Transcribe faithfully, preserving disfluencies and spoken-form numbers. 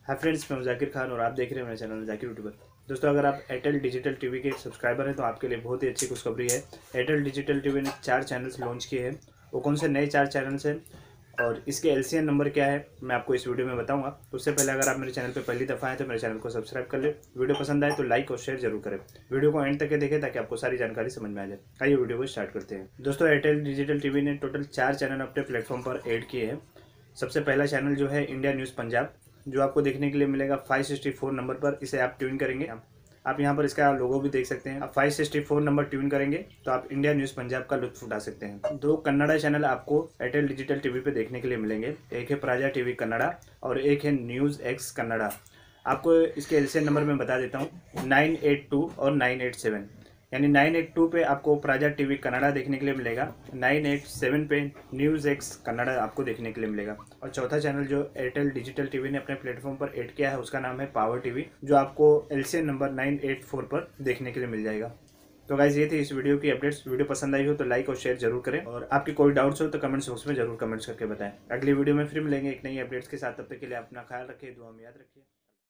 Hi friends, मैं हूं जाकिर खान और आप देख रहे हैं मेरे चैनल जाकिर यूट्यूबर। दोस्तों, अगर आप एयरटेल डिजिटल टीवी के सब्सक्राइबर हैं तो आपके लिए बहुत ही अच्छी खुशखबरी है। एयरटेल डिजिटल टीवी ने चार चैनल्स लॉन्च किए हैं। वो कौन से नए चार चैनल्स हैं और इसके एलसीएन नंबर क्या है, मैं आपको इस वीडियो में बताऊंगा। उससे पहले अगर आप मेरे चैनल पर पहली दफ़ा हैं तो मेरे चैनल को सब्सक्राइब कर ले। वीडियो पसंद आए तो लाइक और शेयर जरूर करें। वीडियो को एंड तक देखें ताकि आपको सारी जानकारी समझ में आ जाए। आइए वीडियो को स्टार्ट करते हैं। दोस्तों, एयरटेल डिजिटल टीवी ने टोटल चार चैनल अपने प्लेटफॉर्म पर ऐड किए हैं। सबसे पहला चैनल जो है इंडिया न्यूज़ पंजाब, जो आपको देखने के लिए मिलेगा फाइव सिक्सटी फोर नंबर पर। इसे आप ट्यून करेंगे, आप यहाँ पर इसका लोगो भी देख सकते हैं। आप five sixty four number tune करेंगे तो आप इंडिया न्यूज़ पंजाब का लुत्फ उठा सकते हैं। दो कन्नड़ा चैनल आपको एयरटेल डिजिटल टीवी पे देखने के लिए मिलेंगे। एक है प्राजा टीवी कन्नड़ा और एक है न्यूज़ एक्स कन्नड़ा। आपको इसके एलसीएन नंबर मैं बता देता हूँ, नाइन एट टू और नाइन एट सेवन। यानी नाइन एट टू पे आपको प्राजा टीवी कन्नड़ा देखने के लिए मिलेगा, नाइन एट सेवन पे न्यूज़ एक्स कन्नड़ा आपको देखने के लिए मिलेगा। और चौथा चैनल जो एयरटेल डिजिटल टीवी ने अपने प्लेटफॉर्म पर ऐड किया है उसका नाम है पावर टीवी, जो आपको LCN number nine eight four पर देखने के लिए मिल जाएगा। तो गाइज, ये थी इस वीडियो की अपडेट्स। वीडियो पसंद आई हो तो लाइक और शेयर जरूर करें और आपकी कोई डाउट्स हो तो कमेंट्स बॉक्स में जरूर कमेंट्स करके बताएं। अगली वीडियो में फिर मिलेंगे एक नई अपडेट्स के साथ। तब तक के लिए अपना ख्याल रखिए, दुआ में याद रखिए।